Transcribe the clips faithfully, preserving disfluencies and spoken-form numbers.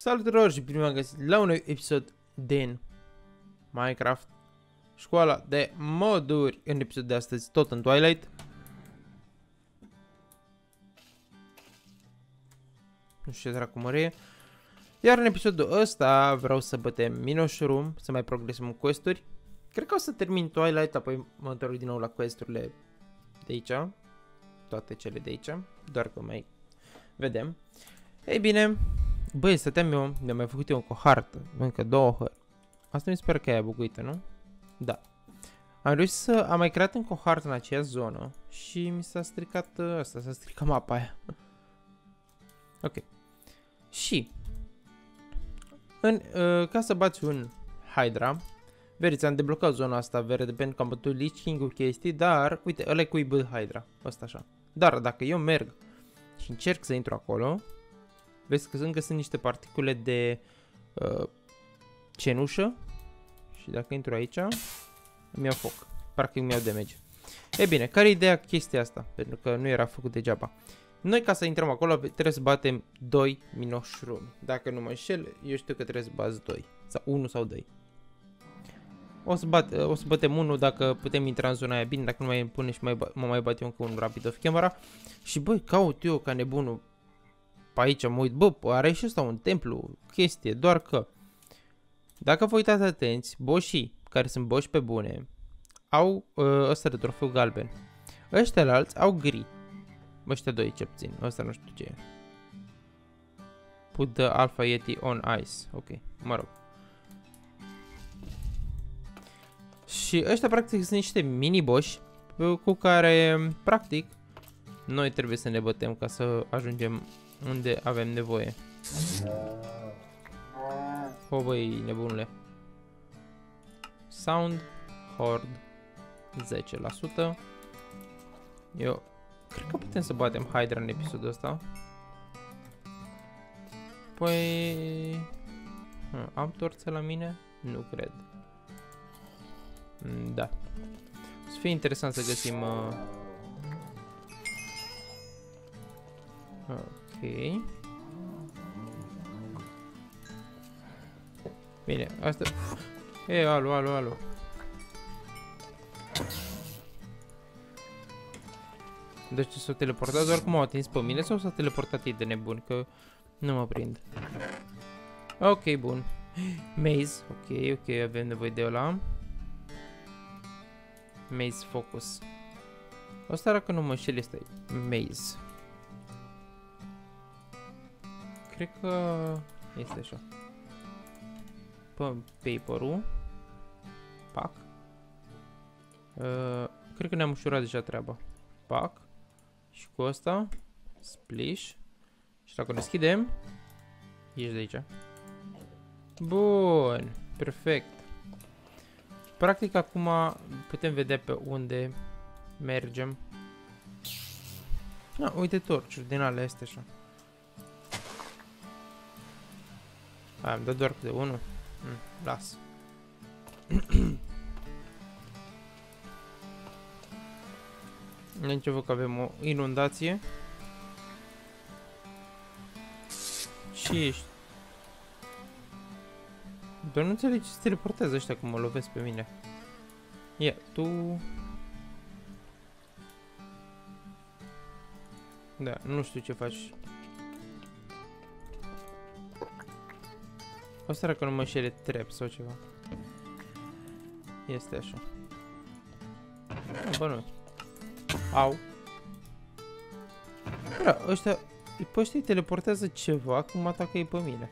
Salutare și bine v-am găsit la un nou episod din Minecraft Școala de moduri. În episodul de astăzi tot în Twilight. Nu știu ce dracu mărie. Iar în episodul ăsta vreau să bătem Minoshroom, să mai progresăm în quest-uri. Cred că o să termin Twilight, apoi mă întorc din nou la quest-urile de aici. Toate cele de aici, doar că mai vedem. Ei bine, băi, stăteam eu, mi-am mai făcut eu o hartă, încă două hări. Asta mi se pare că e buguită, nu? Da. Am reușit să am mai creat încă o hartă în aceeași zonă și mi s-a stricat asta, s-a stricat mapa aia. Ok. Și în, uh, ca să bați un Hydra, veriți, am deblocat zona asta verde pentru că am bătut Lich King cu chestii, dar uite, ăla e cu bă Hydra, ăsta așa. Dar dacă eu merg și încerc să intru acolo, vezi că încă sunt niște particule de uh, cenușă și dacă intru aici, îmi iau foc. Parcă îmi iau damage. E bine, care e ideea chestia asta? Pentru că nu era făcut degeaba. Noi ca să intrăm acolo trebuie să batem doi Minoshroom. Dacă nu mă înșel, eu știu că trebuie să bați doi. Sau unu sau doi. O să, bat, o să batem unul dacă putem intra în zona aia bine, dacă nu mai pune și mai, mă mai bat eu încă un rapid off camera. Și băi, caut eu ca nebunul pe aici, mă uit, bă, are și ăsta un templu, chestie, doar că dacă vă uitați atenți, boșii care sunt boși pe bune au uh, ăsta de trofeu galben. Ăștia alți au gri. Ăștia doi ce puțin, ăsta nu știu ce e. Put the Alpha Yeti on ice, ok, mă rog. Și ăștia practic sunt niște mini-boși cu care practic noi trebuie să ne bătem ca să ajungem unde avem nevoie. O, băi, nebunule. Sound Horde zece la sută. Eu cred că putem să batem Hydra în episodul ăsta. Păi am torțe la mine? Nu cred. Da. O să fie interesant să găsim uh... ok. Bine, asta... E, alo, alo, alo. Deci s-a teleportat doar cum au atins pe mine sau s-a teleportat ei de nebun? Că nu mă prind. Ok, bun. Maze, ok, ok, avem nevoie de ăla. Maze Focus. Asta dacă nu mă înșel este Maze. Cred că este așa. Paper-ul. Pac. Uh, cred că ne-am ușurat deja treaba. Pac. Și cu asta. Splish. Și dacă deschidem, ieși de aici. Bun. Perfect. Practic acum putem vedea pe unde mergem. Ah, uite torciuri din alea astea așa. A, am dat doar de unul. Mm, las. Nici văd că avem o inundație. Și ești. Doar nu înțeleg ce se teleportează ăștia cum mă lovesc pe mine. Ia, tu... Da, nu știu ce faci. O să că nu mă șere trap sau ceva. Este așa. Bă, nu. Au. Bă, ăștia... Pe ăștia îi teleportează ceva cum atacă ei pe mine.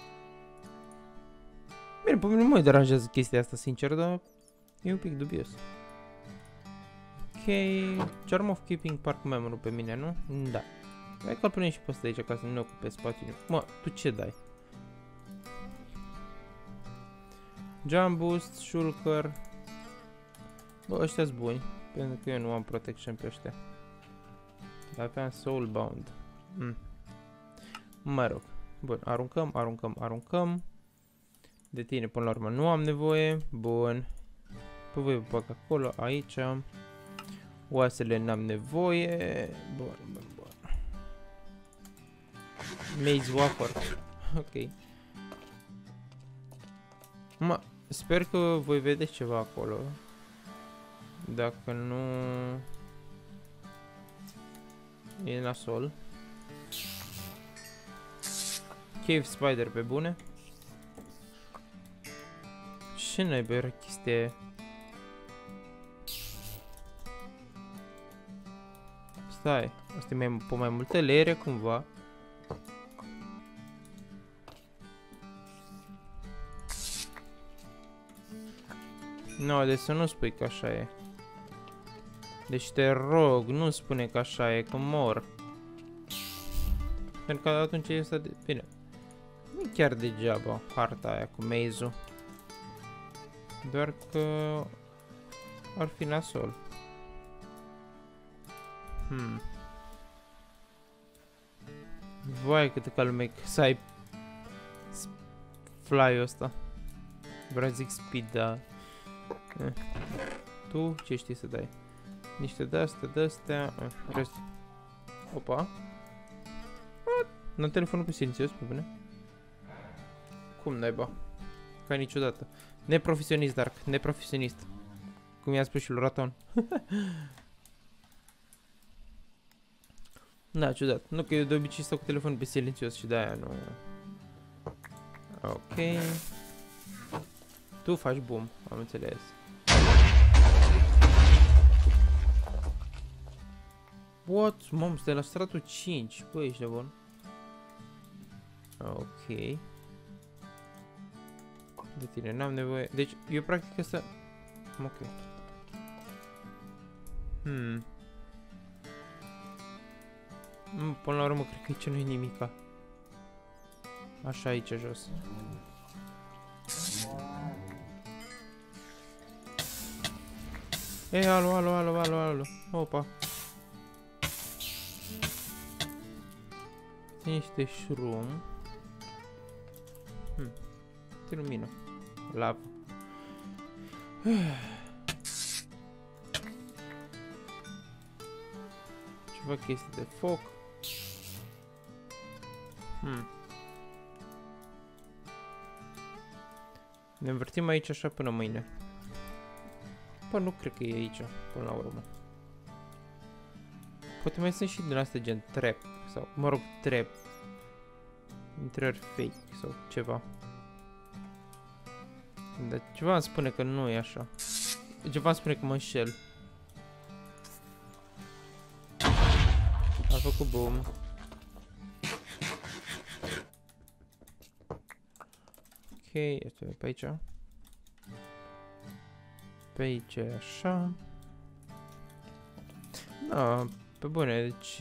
Bine, pe mine nu mă deranjează chestia asta, sincer, dar e un pic dubios. Ok, Charm of Keeping Park Memory pe mine, nu? Da. Hai că-l punem și pe ăsta aici ca să nu ne ocupe spațiul. Mă, tu ce dai? Jump Boost, Shulker. Bă, ăștia-s buni, pentru că eu nu am protection pe ăștia. Dar aveam Soulbound. Mm. Mă rog. Bun, aruncăm, aruncăm, aruncăm. De tine până la urmă nu am nevoie. Bun. Pe voi vă bag acolo, aici. Oasele n-am nevoie. Bun, bun, bun. Maze Wafer. Ok. Mă, sper că voi vedeți ceva acolo. Dacă nu... E nasol. Cave Spider pe bune. Ce naiba era chestia aia? Stai, asta e mai, pe mai multe leere cumva. No, deci să nu spui că așa e. Deci te rog, nu spune că așa e, că mor. Pentru că atunci este de... Bine. Nu e chiar degeaba harta aia cu maze-ul. Doar că... ar fi nasol. Hmm. Vai cât de calmec să ai... fly-ul ăsta. Vreau să zic speed, dar... Eh. Tu ce știi să dai? Niște de-astea, de-astea... Eh, Opa. N-am telefonul pe silențios, pe bine? Cum naiba? Ca niciodată. Neprofesionist, Dark. Neprofesionist. Cum i-a spus și lui Raton. Da, ciudat. Nu, că eu de obicei stau cu telefonul pe silențios și de-aia nu... Ok. Tu faci boom, am înțeles. What? Mom, stai la stratul cinci. Băi, ești nebun. Ok. De tine n-am nevoie. Deci, eu practic asta... Ok. Hmm. Mm, până la urmă, cred că aici nu-i nimica. Așa, aici jos. Ei, alo, alo, alo, alo, alo. Opa. Niște shroom. Hmm. Ce lumină. Lavă. Ceva chestii de foc. Hmm. Ne învârtim aici așa până mâine. Păi nu cred că e aici, până la urmă. Poate mai sunt și din astea gen trap. Sau, mă rog, trap. Intrări fake sau ceva. Dar ceva îmi spune că nu e așa. Ceva îmi spune că mă înșel. A făcut boom. Ok, este pe aici. Pe aici e așa. Da, pe bune, deci...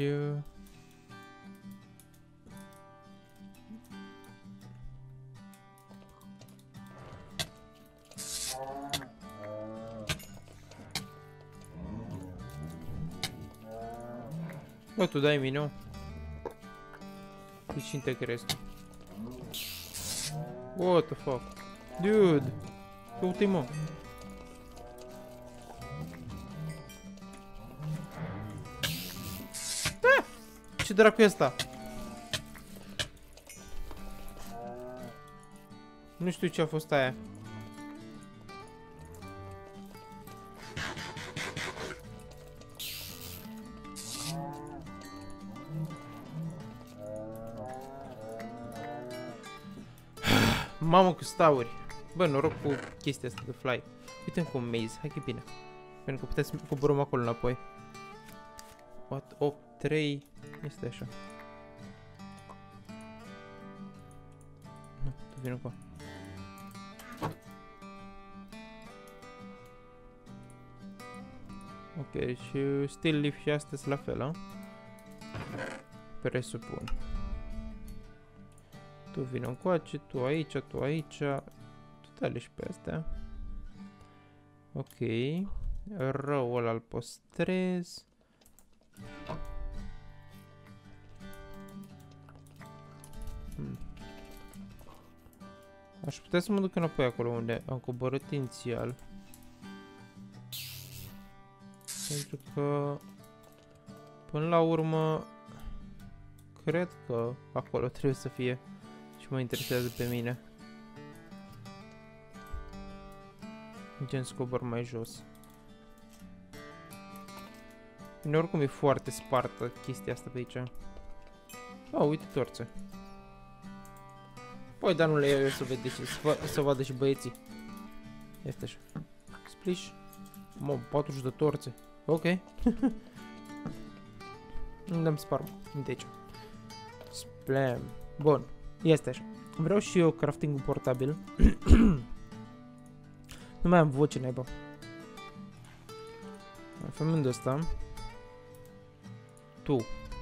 Bă, tu dai mine. Deci cine te crezi tu? What the fuck? Dude! Uite mă! Ah! Ce dracu e asta? Nu știu ce a fost aia. Mamă cu stauri. Bă, noroc cu chestia asta de fly. Uite-mi cu un maze, hai că e bine. Pentru că puteți să coborăm acolo înapoi. What? opt, trei. Este așa. Nu, tu vine cu. Ok, și still leaf și astea sunt la fel, a? Presupun. Tu vino încoace, tu aici, tu aici. Tu te și pe astea. Ok. Răul ăla îl păstrez. Hmm. Aș putea să mă duc înapoi acolo unde am coborât inițial. Pentru că până la urmă cred că acolo trebuie să fie. Și mă interesează pe mine. Gen scobor mai jos. Bine, oricum e foarte spartă chestia asta pe aici. Oh, uite torțe. Păi, dar nu le iau eu să vede și să, să vadă și băieții. Este așa. Splish. Mă, patruzeci de torțe. Ok. Nu dăm spar, uite aici. Splam. Bun. Este așa. Vreau și eu crafting portabil. Nu mai am voce, naiba. Făm unde ăsta. Tu.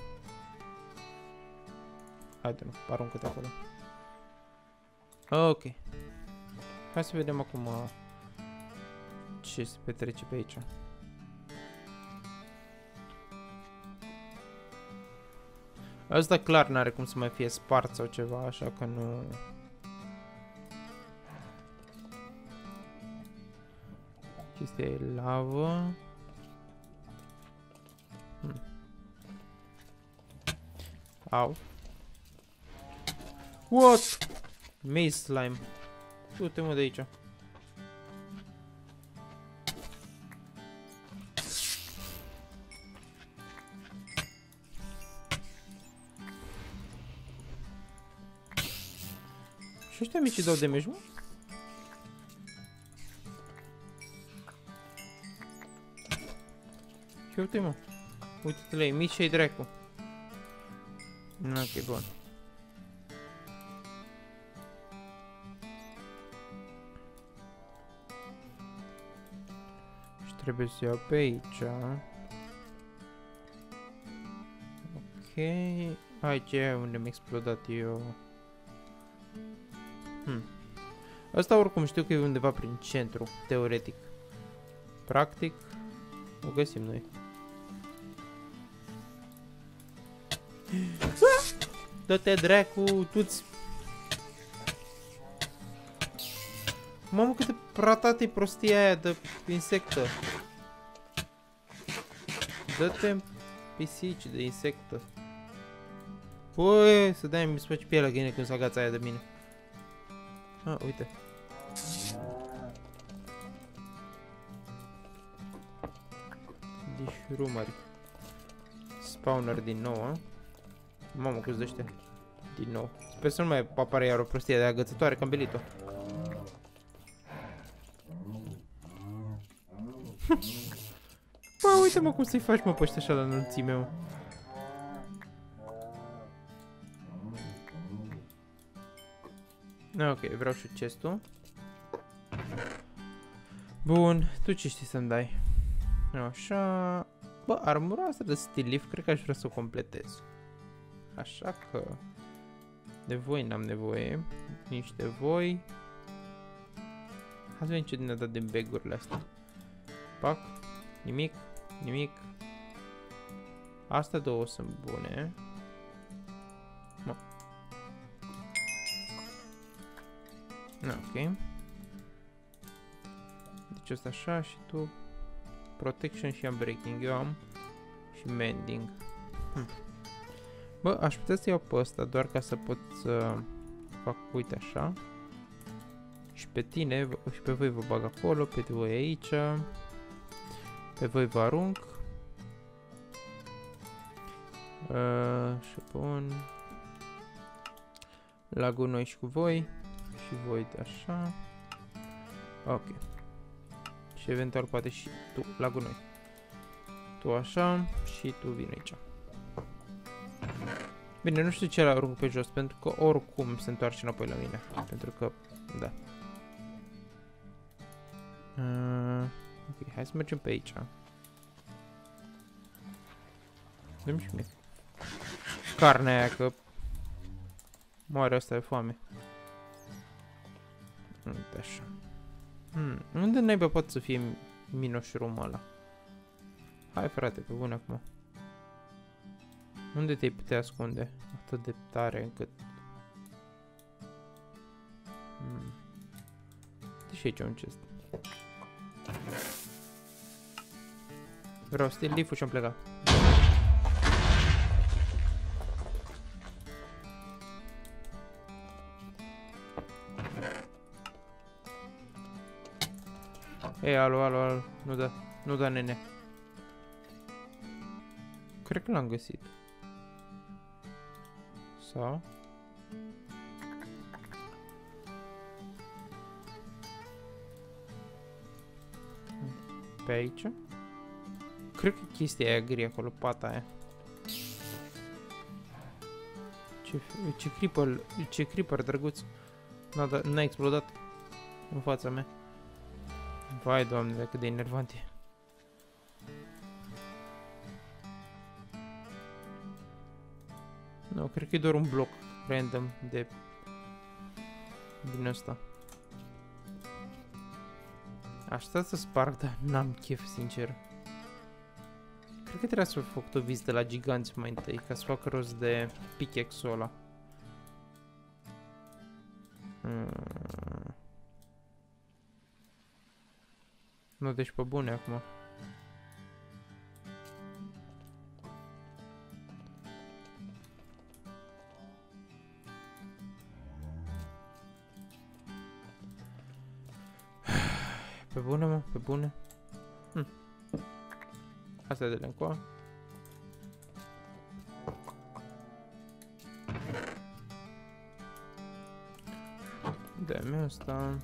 Haide, nu, aruncă-te acolo. Ok. Hai să vedem acum ce se petrece pe aici. Asta clar n-are cum să mai fie spart sau ceva, așa că nu... Chestia e lavă. Hmm. Au. What? Maze slime. Du-te mă de aici. Și ăștia mici dau damage, mă? Și uite, mă. Uite-te la ei, mici și-ai dracu. Ok, bun. Și trebuie să iau pe aici. Ok. Aici e unde mi-a explodat eu. Hmm. Asta oricum știu că e undeva prin centru, teoretic. Practic, o găsim noi. Dă-te dracu, tu-ți... Mamă, cât de pratată-i prostia aia de insectă. Dă-te pisici de insectă. Păi, să dai-mi să faci pielea gine când s-a agața aia de mine. Ah, uite. Dișrumări. Spawner din nou, a? Mamă, câți de ăștia. Din nou. Sper să nu mai apare iar o prostie de agățătoare, că am belit-o. Bă, uite-mă cum să-i faci, mă, pe ăștia așa la înălțime, mă. Ok, vreau și chest-ul. Bun, tu ce știi să-mi dai? Așa... Bă, armura asta de steel leaf, cred că aș vrea să o completez. Așa că... De voi n-am nevoie. Nici de voi. Hai să vedem ce ne-a dat din bag-urile astea. Pac. Nimic. Nimic. Astea două sunt bune. Mă. Ok. Deci asta așa și tu. Protection și unbreaking. Eu am și mending. Hm. Bă, aș putea să iau pe ăsta doar ca să pot să fac, uite așa. Și pe tine, și pe voi vă bag acolo, pe voi aici. Pe voi vă arunc. Uh, și pun la gunoi și cu voi. Și voi de așa. Ok. Și eventual poate și tu la gunoi. Tu așa și tu vin aici. Bine, nu știu ce l arunc pe jos, pentru că oricum se întoarce înapoi la mine. Pentru că, da. Uh, ok, hai să mergem pe aici. Dă-mi și mie carnea aia, că moare asta de foame. Uite așa. Hmm, unde naiba pot să fie minoșurumul ăla? Hai, frate, pe bune acum. Unde te-ai putea ascunde? Atât de tare încât... Hmm. Deși aici un chest. Vreau steel leaf-ul și am plecat. Ei, alo, alo, alo. Nu da, nu da, nene. Cred că l-am găsit. Sau? Pe aici? Cred că chestia aia gri acolo, pata aia. Ce, ce creeper, ce creeper drăguț. N-a, n-a explodat în fața mea. Vai, Doamne, cât de enervant e. Nu, cred că e doar un bloc random de din ăsta. Aș sta să sparg, dar n-am chef, sincer. Cred că trebuie să fac o vizită la giganți mai întâi, ca să fac rost de pickaxe-ul ăla. Hmm. Nu, deci pe bune acum. Pe bune, mă, pe bune. Hm. Asta e de lencoa. Dă-mi asta.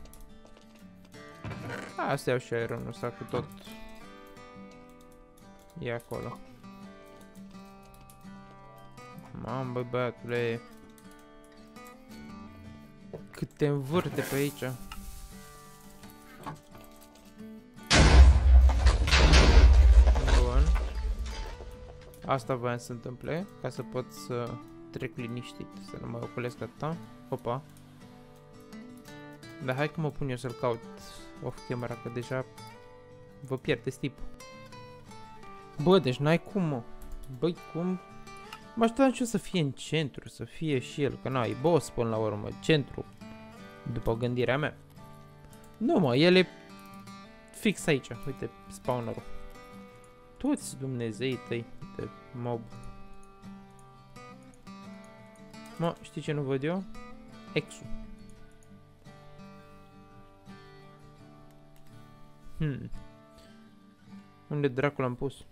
Asta iau și aeronul ăsta cu tot. E acolo. Mamă, băi, băiatule. Cât te învârte pe aici. Bun. Asta voiam să se întâmple, ca să pot să trec liniștit, să nu mai ocolesc atâta. Opa. Dar hai că mă pun eu să-l caut off camera, că deja vă pierdeți tipul. Bă, deci n-ai cum, mă. Băi, cum? Mă așteptam și eu să fie în centru, să fie și el, că na, e boss până la urmă, centru. După gândirea mea. Nu, mă, el e fix aici. Uite, spawnerul. Toți Dumnezeii tăi, uite, mob. Mă, știi ce nu văd eu? Exul. Hmm. Unde dracu l-am pus?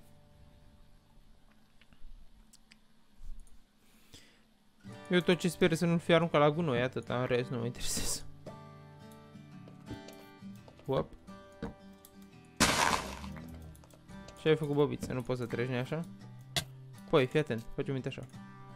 Eu tot ce sper să nu fie aruncat la gunoi, atâta, în rest nu mă interesează. Uop. Ce ai făcut, bobiță? Nu poți să treci, nu-i așa? Păi, fii atent, facem uite așa.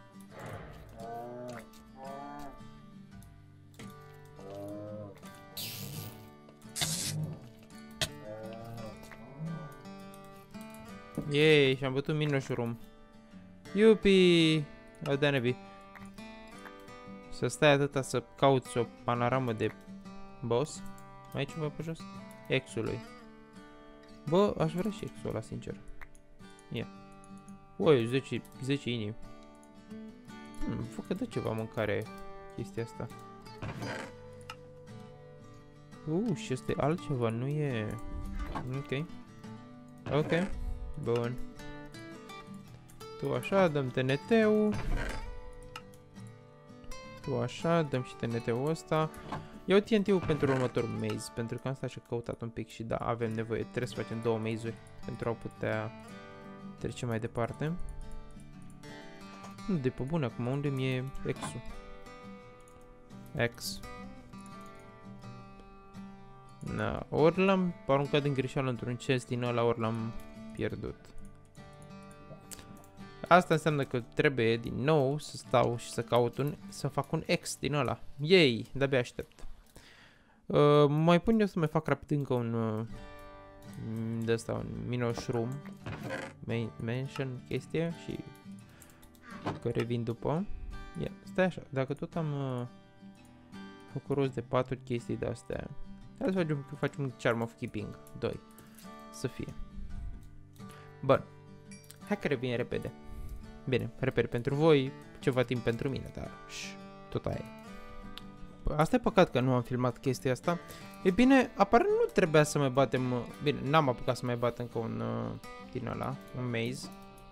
Yay, și-am bătut minoșurum. Iupi! O de nebi. Să stai atâta să cauți o panoramă de boss. Mai e ceva pe jos? Exului. Bă, aș vrea și exul ăla, sincer. Ia. Ui, zece, zece inimi. Hmm, fă că dă ceva mâncare chestia asta. Uh, și este altceva, nu e... Ok. Ok. Bun. Tu așa, dăm T N T-ul. Tu așa, dăm și T N T-ul ăsta. Iau T N T-ul pentru următorul maze, pentru că am stat și căutat un pic și da, avem nevoie. Trebuie să facem două maze-uri pentru a putea trece mai departe. Nu, de pe bune, acum unde mi-e X-ul? X. Na, ori l-am aruncat din greșeală într-un chest din ăla, ori l-am pierdut. Asta înseamnă că trebuie din nou să stau și să caut un, să fac un X din ăla. Yay, de-abia aștept. Uh, mai pun eu să mai fac rapid încă un uh, de asta, un minoșrum mention chestie și că revin după. Ia, stai așa, dacă tot am uh, făcut rost de patru chestii de astea, hai să facem, facem un Charm of Keeping doi. Să fie. Bun. Hai că revin repede. Bine, repede pentru voi, ceva timp pentru mine, dar ș, tot aia e. Asta e păcat că nu am filmat chestia asta. E bine, apare nu trebuia să mai batem... Bine, n-am apucat să mai bat încă un uh, din ăla, un maze.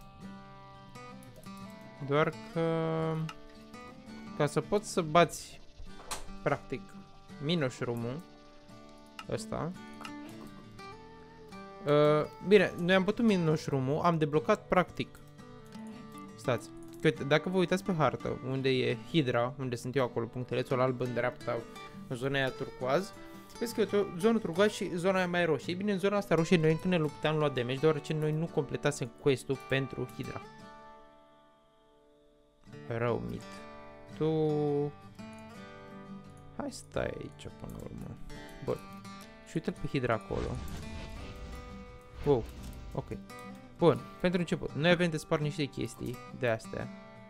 Doar că... Ca să poți să bați, practic, minoșrumul ăsta, Uh, bine, noi am bătut Minoșrumul, am deblocat practic. Stați. Că, dacă vă uitați pe hartă, unde e Hydra, unde sunt eu acolo, punctelețul alb în dreapta, în zona aia turcoaz, vezi că e o zonă turcoaz și zona aia mai roșie. Bine, în zona asta roșie noi când ne luptam luat damage, deoarece noi nu completasem quest-ul pentru Hydra. Rău mit. Tu... Hai stai aici până la urmă. Bun. Și uite-l pe Hydra acolo. Wow. Ok. Bun. Pentru început. Noi avem de spart niște chestii de astea.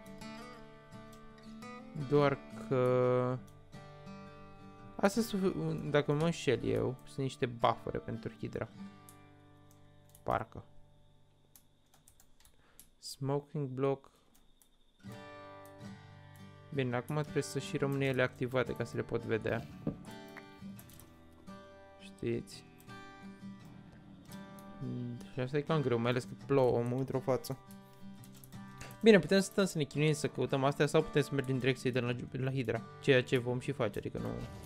Doar că... Astea sunt, dacă mă înșel eu, sunt niște buffere pentru Hydra. Parcă. Smoking block. Bine, acum trebuie să și rămână ele activate ca să le pot vedea. Știți? Și asta e cam greu, mai ales că plouă în momentul o față. Bine, putem să stăm să ne chinuim să căutăm astea sau putem să mergem în direcție de la, la Hydra. Ceea ce vom și face, adică nu...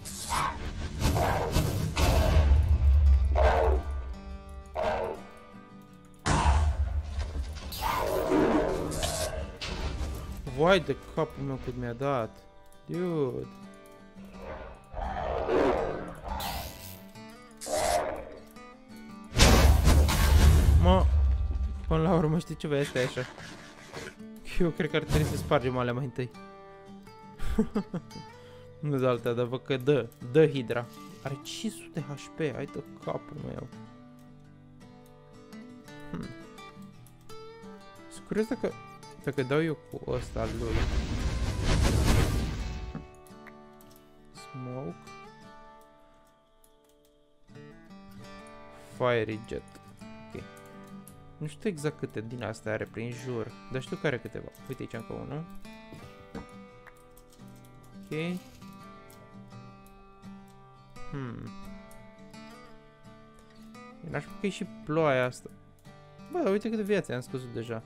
Vai de capul meu cât mi-a dat. Dude. Mă, până la urmă știi ce vei asta așa. Eu cred că ar trebui să spargem alea mai întâi. Nu de alta, dar văd că dă, dă Hydra. Are cinci sute H P, hai de capul meu. Hmm. Sunt curios dacă, dacă dau eu cu ăsta al lui. Smoke. Fiery jet. Ok. Nu știu exact câte din astea are prin jur, dar știu că are câteva. Uite aici încă unul. Ok. Hmm. N-aș spune că e și ploaia asta. Bă, dar uite câte viațe am scăzut deja.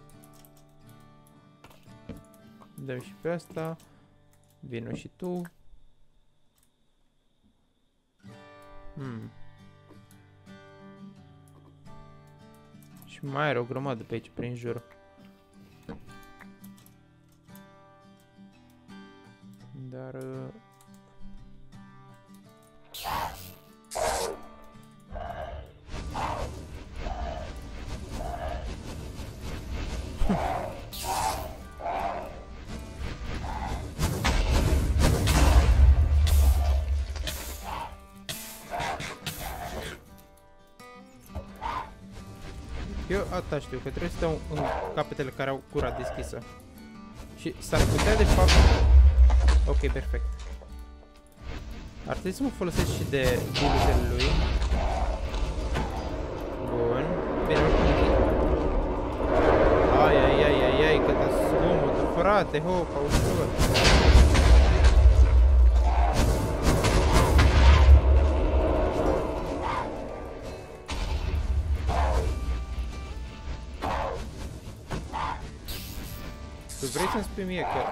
Dăm și pe asta. Vino și tu. Hmm. Și mai are o grămadă pe aici prin jur. Dar... Uh... Eu asta știu, că trebuie să stau în capetele care au gura deschisă. Și s-ar putea de fapt... Ok, perfect. Ar trebui să mă folosesc și de build-urile lui. Bun. Bine, ai, ai, ai, ai, ai, câtă zgomotă, frate, hopa, ușor. Tu vrei să-mi spui mie că...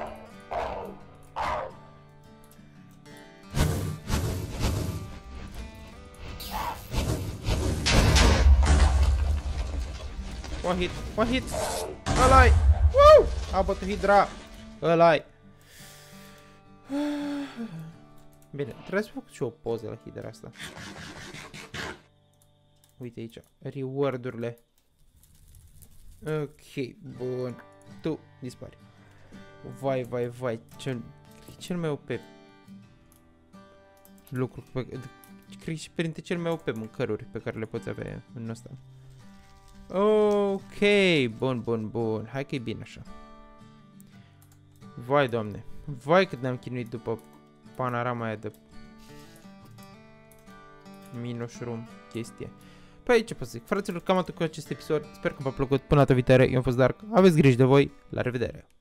One hit, one hit! Ăla-i! Woo! A bătut Hydra! Ăla-i! Bine, trebuie să fac și o poză la Hydra asta. Uite aici, reward-urile. Ok, bun. Tu dispari. Vai, vai, vai, cel, cel mai O P lucru pe, cred și printre cel mai O P mâncăruri pe care le poți avea în ăsta. Ok, bun, bun, bun. Hai că e bine așa. Vai, doamne. Vai cât ne-am chinuit după panorama aia de Minoșrum chestie. Păi ce pot să zic, fraților, cam atât cu acest episod. Sper că v-a plăcut. Până data viitoare, eu am fost Dark. Aveți grijă de voi. La revedere!